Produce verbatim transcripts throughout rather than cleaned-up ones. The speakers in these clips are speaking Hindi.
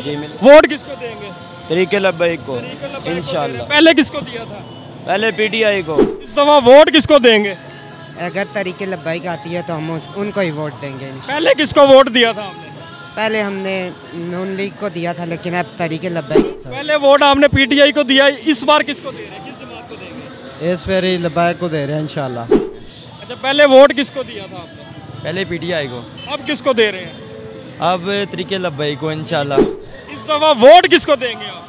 जी मिल। वोट किसको देंगे? तरीके लब्बैक को इंशाल्लाह। पहले किसको दिया था? पहले पीटीआई को। इस दफा वोट किसको देंगे? अगर तरीके लब्बाइक आती है तो हम उस, उनको ही वोट देंगे। पहले किसको वोट दिया था आपने? पहले हमने नून लीग को दिया था, लेकिन अब तरीके लब्बाइक। पहले वोट आपने पीटीआई को दिया, इस बार किसको दे रहे हैं? किस जमात को देंगे? इस बार लब्बाइक को दे रहे हैं इंशाल्लाह। अच्छा, पहले वोट किसको दिया था आपने? पहले पीटीआई को, अब किसको दे रहे हैं? अब तरीके लब्बाइक को इंशाल्लाह। इस दफा वोट किसको देंगे आप?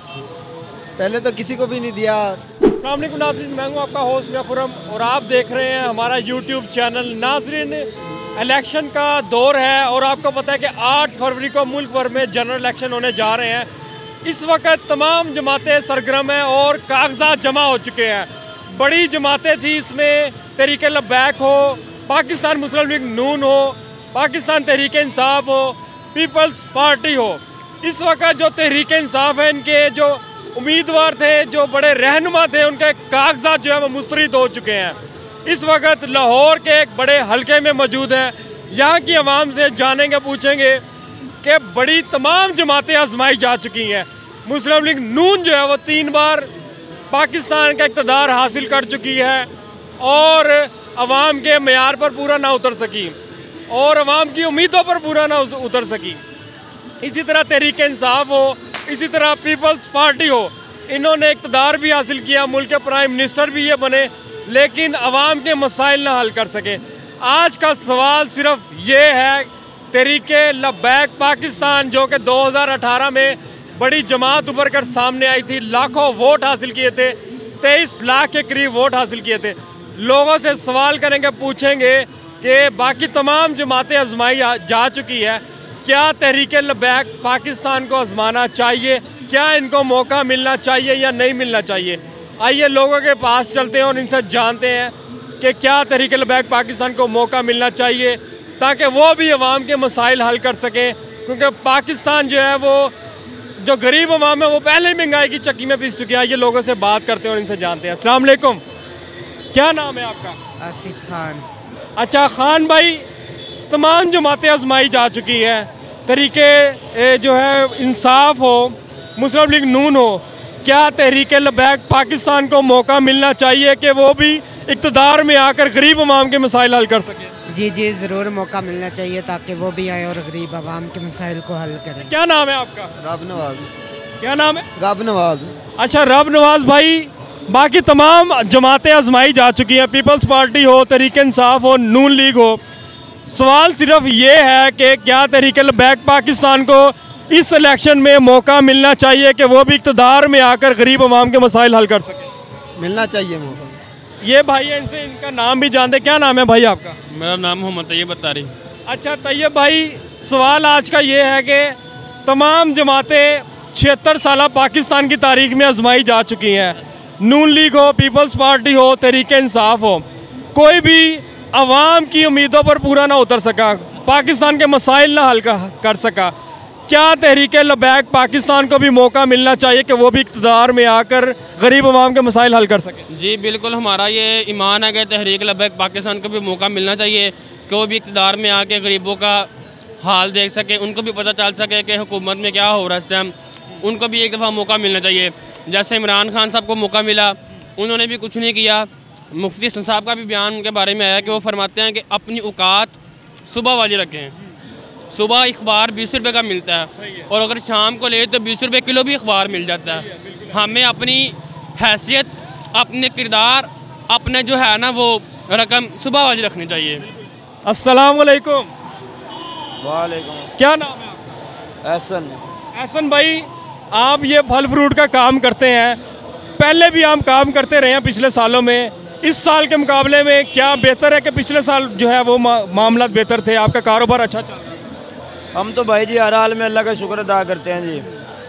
पहले तो किसी को भी नहीं दिया। अस्सलाम वालेकुम नाज़रीन, मैं हूँ आपका होस्ट मियां खुर्रम और आप देख रहे हैं हमारा यूट्यूब चैनल। नाज़रीन, इलेक्शन का दौर है और आपको पता है कि आठ फरवरी को मुल्क भर में जनरल इलेक्शन होने जा रहे हैं। इस वक्त तमाम जमातें सरगर्म हैं और कागजात जमा हो चुके हैं। बड़ी जमातें थी, इसमें तहरीक लब्बैक हो, पाकिस्तान मुस्लिम लीग नून हो, पाकिस्तान तहरीक इंसाफ हो, पीपल्स पार्टी हो। इस वक्त जो तहरीक इंसाफ है, इनके जो उम्मीदवार थे, जो बड़े रहनुमा थे, उनके कागजात जो है वो मुस्तरद हो चुके हैं। इस वक्त लाहौर के एक बड़े हलके में मौजूद हैं। यहाँ की आवाम से जानेंगे, पूछेंगे कि बड़ी तमाम जमातें आजमाई जा चुकी हैं। मुस्लिम लीग नून जो है वो तीन बार पाकिस्तान का इक़्तिदार हासिल कर चुकी है और आवाम के मेयार पर पूरा ना उतर सकी और आवाम की उम्मीदों पर पूरा ना उतर सकी। इसी तरह तहरीक इंसाफ हो, इसी तरह पीपल्स पार्टी हो, इन्होंने इक़्तिदार भी हासिल किया, मुल्क के प्राइम मिनिस्टर भी ये बने, लेकिन आवाम के मसाइल ना हल कर सके। आज का सवाल सिर्फ ये है, तहरीक लब्बैक पाकिस्तान जो कि दो हज़ार अठारह में बड़ी जमात उभर कर सामने आई थी, लाखों वोट हासिल किए थे, तेईस लाख के करीब वोट हासिल किए थे। लोगों से सवाल करेंगे, पूछेंगे कि बाकी तमाम जमातें आजमाई जा चुकी है, क्या तहरीक लब्बैक पाकिस्तान को आजमाना चाहिए? क्या इनको मौका मिलना चाहिए या नहीं मिलना चाहिए? आइए लोगों के पास चलते हैं और इनसे जानते हैं कि क्या तहरीक लब्बैक पाकिस्तान को मौका मिलना चाहिए ताकि वो भी अवाम के मसाइल हल कर सकें। क्योंकि पाकिस्तान जो है वो जो गरीब अवाम है वो पहले ही महंगाई की चक्की में पिस चुकी है। आइए लोगों से बात करते हैं और इनसे जानते हैं। अस्सलाम वालेकुम, क्या नाम है आपका? आसिफ खान। अच्छा खान भाई, तमाम जमातें आजमाई जा चुकी है, तरीके जो है इंसाफ हो, मुस्लिम लीग नून हो, क्या तहरीक लब्बैक पाकिस्तान को मौका मिलना चाहिए कि वो भी इक़्तिदार में आकर गरीब अवाम के मसाइल हल कर सके? जी जी ज़रूर मौका मिलना चाहिए ताकि वो भी आए और गरीब आवाम के मसाइल को हल करें। क्या नाम है आपका? रब नवाज। क्या नाम है? रब नवाज। अच्छा रब नवाज भाई, बाकी तमाम जमातें आजमाई जा चुकी हैं, पीपल्स पार्टी हो, तहरीक इंसाफ हो, नून लीग हो। सवाल सिर्फ ये है कि क्या तहरीक लब्बैक पाकिस्तान को इस इलेक्शन में मौका मिलना चाहिए कि वो भी इक़्तिदार में आकर गरीब अवाम के मसाइल हल कर सके? मिलना चाहिए मौका। ये भाई है, इनसे इनका नाम भी जानते। क्या नाम है भाई आपका? मेरा नाम मोहम्मद तैयब अत्तारी। अच्छा तैयब भाई, सवाल आज का ये है कि तमाम जमातें छिहत्तर साल पाकिस्तान की तारीख में आजमाई जा चुकी हैं, नून लीग हो, पीपल्स पार्टी हो, तहरीक इंसाफ हो, कोई भी अवाम की उम्मीदों पर पूरा ना उतर सका, पाकिस्तान के मसाइल ना हल कर सका। क्या तहरीक लब्बैक पाकिस्तान को भी मौका मिलना चाहिए कि वो भी इक़्तिदार में आकर गरीब अवाम के मसाइल हल कर सके? जी बिल्कुल, हमारा ये ईमान है कि तहरीक लब्बैक पाकिस्तान को भी मौका मिलना चाहिए कि वो भी इक़्तिदार में आके गरीबों का हाल देख सके, उनको भी पता चल सके कि हुकूमत में क्या हो रहा है इस टाइम। उनको भी एक दफ़ा मौका मिलना चाहिए। जैसे इमरान खान साहब को मौका मिला, उन्होंने भी कुछ नहीं किया। मुफ्ती साहब का भी बयान उनके बारे में आया कि वो फरमाते हैं कि अपनी औकात सुबह वाली रखें। सुबह अखबार बीस रुपये का मिलता है और अगर शाम को ले तो बीस रुपये किलो भी अखबार मिल जाता है। हमें अपनी हैसियत, अपने किरदार, अपने जो है ना वो रकम सुबह वाली रखनी चाहिए। अस्सलाम वालेकुम। वालेकुम। क्या नाम है आपका? एहसन। एहसन भाई, आप ये फल फ्रूट का काम करते हैं, पहले भी हम काम करते रहे हैं पिछले सालों में। इस साल के मुकाबले में क्या बेहतर है कि पिछले साल जो है वो मा, मामला बेहतर थे, आपका कारोबार अच्छा चल रहा है? हम तो भाई जी हर हाल में अल्लाह का शुक्र अदा करते हैं जी,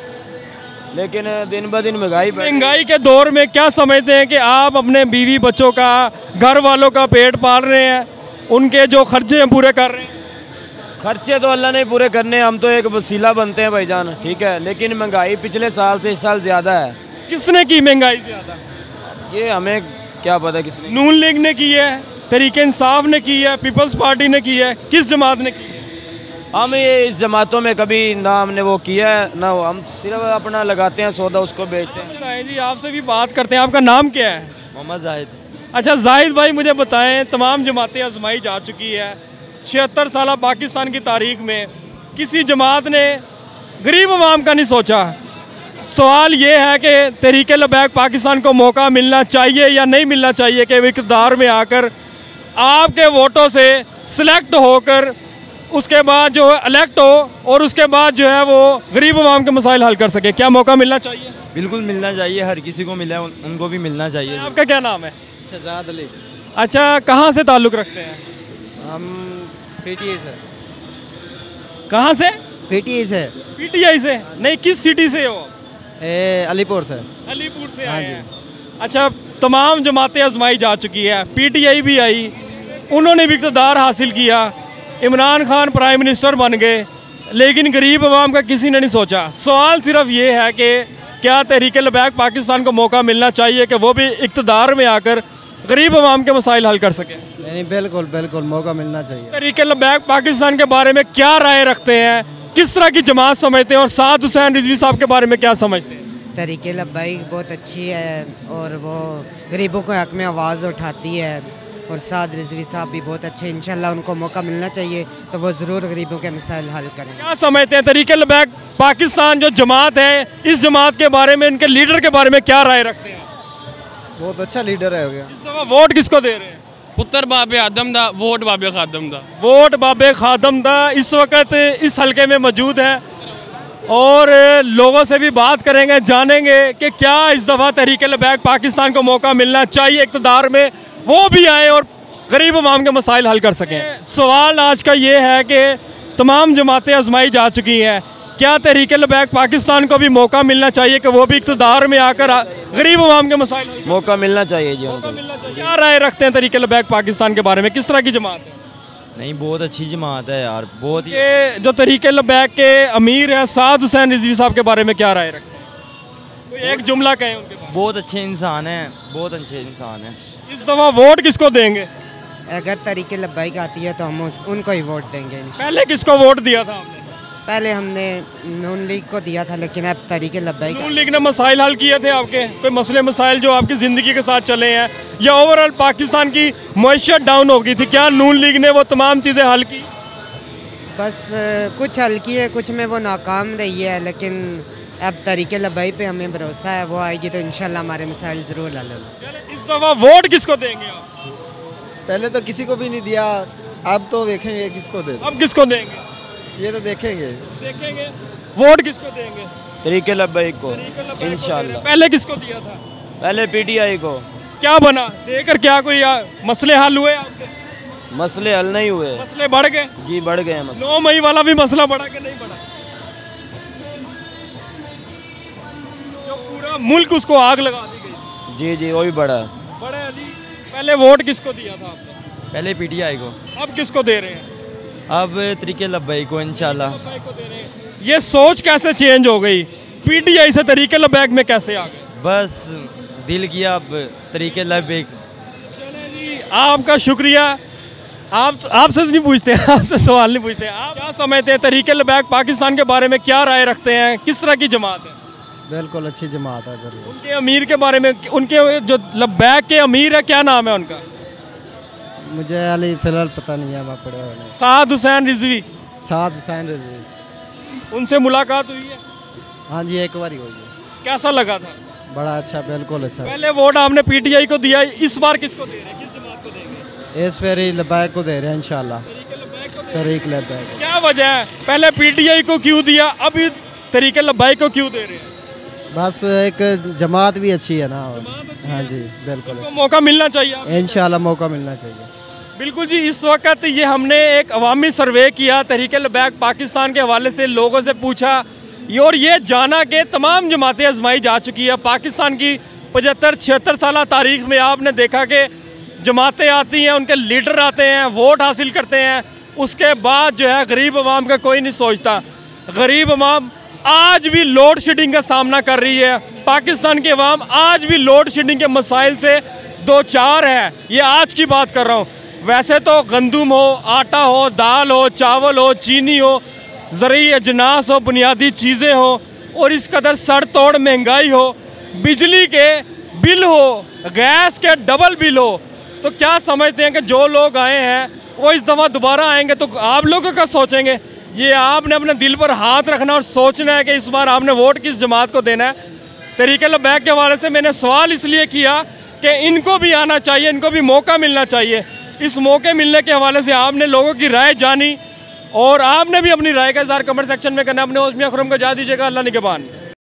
लेकिन दिन ब दिन महंगाई महंगाई के दौर में क्या समझते हैं कि आप अपने बीवी बच्चों का, घर वालों का पेट पाल रहे हैं, उनके जो खर्चे हैं पूरे कर रहे हैं? खर्चे तो अल्लाह ने पूरे करने, हम तो एक वसीला बनते हैं भाईजान, ठीक है, लेकिन महंगाई पिछले साल से इस साल ज़्यादा है। किसने की महंगाई ज़्यादा? ये हमें क्या पता किसने। नून लीग ने की है, तहरीक इंसाफ ने की है, पीपल्स पार्टी ने की है, किस जमात ने की है? हम ये इस जमातों में कभी ना हमने वो किया है ना, हम सिर्फ अपना लगाते हैं सौदा, उसको बेचते हैं। चलाएं जी, आपसे भी बात करते हैं। आपका नाम क्या है? मोहम्मद जाहिद। अच्छा जाहिद भाई, मुझे बताएं, तमाम जमातें आजमाई जा चुकी है। छिहत्तर साल पाकिस्तान की तारीख में किसी जमात ने गरीब अवाम का नहीं सोचा। सवाल ये है कि तहरीक लबैक पाकिस्तान को मौका मिलना चाहिए या नहीं मिलना चाहिए कि वो इक़्तिदार में आकर आपके वोटों से सिलेक्ट होकर उसके बाद जो है इलेक्ट हो और उसके बाद जो है वो गरीब अवाम के मसाइल हल कर सके। क्या मौका मिलना चाहिए? बिल्कुल मिलना चाहिए, हर किसी को मिले, उन, उनको भी मिलना चाहिए। आपका क्या नाम है? शहजाद अली। अच्छा, कहाँ से ताल्लुक़ रखते हैं? हम पीटीआई से। कहाँ से? पीटीआई से। पीटीआई से? नहीं, किस सिटी से हो? ए, अलीपुर से। अलीपुर से आए हैं। अच्छा, तमाम जमातें आजमाई जा चुकी है, पीटीआई भी आई, उन्होंने भी इक़्तिदार हासिल किया, इमरान खान प्राइम मिनिस्टर बन गए, लेकिन गरीब अवाम का किसी ने नहीं सोचा। सवाल सिर्फ ये है कि क्या तहरीक लबैक पाकिस्तान को मौका मिलना चाहिए कि वो भी इक़्तिदार में आकर गरीब अवाम के मसाइल हल कर सके? नहीं, बिल्कुल बिल्कुल मौका मिलना चाहिए। तहरीक लबैक पाकिस्तान के बारे में क्या राय रखते हैं, किस तरह की जमात समझते हैं, और साद हुसैन रिजवी साहब के बारे में क्या समझते हैं? तहरीक लब्बैक बहुत अच्छी है और वो गरीबों के हक़ में आवाज़ उठाती है, और साद रिजवी साहब भी बहुत अच्छे, इंशाल्लाह उनको मौका मिलना चाहिए तो वो ज़रूर गरीबों के मसाइल हल करें। क्या समझते हैं तहरीक लबैक पाकिस्तान जो जमात है, इस जमात के बारे में, इनके लीडर के बारे में क्या राय रखते हैं? बहुत अच्छा लीडर है हो गया। इस दफ़ा वोट किसको दे रहे हैं? पुत्र बाबे आदम दा, वोट बाबे खादम दा। वोट बाबे खादम दा इस वक्त इस हलके में मौजूद है और लोगों से भी बात करेंगे, जानेंगे कि क्या इस दफ़ा तहरीक लबैक पाकिस्तान को मौका मिलना चाहिए इक़्तिदार में, वो भी आए और गरीब अवाम के मसाइल हल कर सकें। सवाल आज का ये है कि तमाम जमातें आजमाई जा चुकी हैं, क्या तहरीक लबैक पाकिस्तान को भी मौका मिलना चाहिए कि वो भी इक़्तिदार में आकर गरीब अवाम के मसाइल हल? मौका मिलना चाहिए जी उनको। क्या राय रखते हैं तहरीक लबैक पाकिस्तान के बारे में, किस तरह की जमात है? नहीं, बहुत अच्छी जमात है यार, बहुत ही। ये जो तहरीक लबैक के अमीर हैं साद हुसैन रिजवी साहब के बारे में क्या राय रखते हैं? कोई एक जुमला कहें उनके बारे में। बहुत अच्छे इंसान हैं, बहुत अच्छे इंसान हैं। इस दफ़ा वोट किसको देंगे? अगर तहरीक लब्बैक आती है तो हम उस, उनको ही वोट देंगे इंशाल्लाह। पहले किसको वोट दिया था आपने? पहले हमने नून लीग को दिया था, लेकिन अब तहरीक लब्बैक। नून लीग ने मसाइल हल किए थे आपके? कोई मसले मसाइल जो आपकी ज़िंदगी के साथ चले हैं, या ओवरऑल पाकिस्तान की मईशत डाउन हो गई थी, क्या नून लीग ने वो तमाम चीज़ें हल की? बस अ, कुछ हल की है, कुछ में वो नाकाम रही है, लेकिन अब तहरीक लब्बैक पे हमें भरोसा है, वो आएगी तो इंशाल्लाह हमारे मसाइल ज़रूर हल होंगे। इस दफ़ा वोट किसको देंगे आप? पहले तो किसी को भी नहीं दिया, अब तो देखेंगे किसको दे। अब किसको देंगे? ये तो देखेंगे। देखेंगे। वोट किसको देंगे? तहरीक लबैक को इंशाल्लाह। पहले किसको दिया था? पहले पीटीआई को। क्या बना देकर? क्या कोई आ, मसले हल हुए आपके? मसले हल नहीं हुए, मसले बढ़ गए? जी बढ़ गए हैं मसले। नौ मई वाला भी मसला बढ़ा कि नहीं बढ़ा? जो पूरा मुल्क उसको आग लगा दी गई। जी जी वही बढ़ा। बड़े अली, पहले वोट किसको दिया था आपने? पहले पीटीआई को, अब किसको दे रहे हैं? अब तहरीक लबैक को इंशाल्लाह। को दे रहे हैं। ये सोच कैसे चेंज हो गई? पीटीआई से तहरीक लबैक में कैसे आ गए? बस दिल किया अब तहरीक लबैक। चले जी, आपका शुक्रिया। आप आपसे नहीं पूछते, आपसे सवाल नहीं पूछते, आप क्या समझते हैं तहरीक लबैक पाकिस्तान के बारे में, क्या राय रखते हैं, किस तरह की जमात है? बिल्कुल अच्छी जमात है। उनके अमीर के बारे में, उनके जो लबैक के अमीर है, क्या नाम है उनका? मुझे अली फिलहाल पता नहीं है, मैं पढ़ा नहीं। साद हुसैन रिजवी। साद हुसैन रिजवी। उनसे मुलाकात हुई है? हाँ जी, एक बार ही हुई है। कैसा लगा था? बड़ा अच्छा, बिल्कुल अच्छा। पहले वोट आपने पीटीआई को दिया, इस बार किसको दे रहे हैं, किस जमात को देंगे? इस बार ही लबैक को दे रहे हैं इंशाल्लाह। तहरीक लबैक। क्या वजह है, पहले पीटीआई को क्यों दिया, अभी तहरीक लबैक को क्यों दे रहे हैं? बस एक जमात भी अच्छी है ना। हाँ जी, बिल्कुल तो मौका मिलना चाहिए इंशाल्लाह, मौका मिलना चाहिए। बिल्कुल जी। इस वक्त ये हमने एक अवामी सर्वे किया तहरीक लबैक पाकिस्तान के हवाले से, लोगों से पूछा और ये जाना कि तमाम जमातें आजमाई जा चुकी है। पाकिस्तान की पचहत्तर छिहत्तर साल तारीख में आपने देखा कि जमातें आती हैं, उनके लीडर आते हैं, वोट हासिल करते हैं, उसके बाद जो है गरीब अवाम का कोई नहीं सोचता। गरीब अवाम आज भी लोड शेडिंग का सामना कर रही है। पाकिस्तान के अवाम आज भी लोड शेडिंग के मसाइल से दो चार है। ये आज की बात कर रहा हूँ। वैसे तो गंदम हो, आटा हो, दाल हो, चावल हो, चीनी हो, ज़रूरी अजनास हो, बुनियादी चीज़ें हो, और इस कदर सड़ तोड़ महंगाई हो, बिजली के बिल हो, गैस के डबल बिल हो, तो क्या समझते हैं कि जो लोग आए हैं वो इस दफ़ा दोबारा आएंगे तो आप लोगों का सोचेंगे? ये आपने अपने दिल पर हाथ रखना और सोचना है कि इस बार आपने वोट किस जमात को देना है। तहरीक लब्बैक के हवाले से मैंने सवाल इसलिए किया कि इनको भी आना चाहिए, इनको भी मौका मिलना चाहिए। इस मौके मिलने के हवाले से आपने लोगों की राय जानी और आपने भी अपनी राय का इज़हार कमेंट सेक्शन में करना। अपने उस्मिया खुरम को जा दीजिएगा। अल्लाह निगहबान।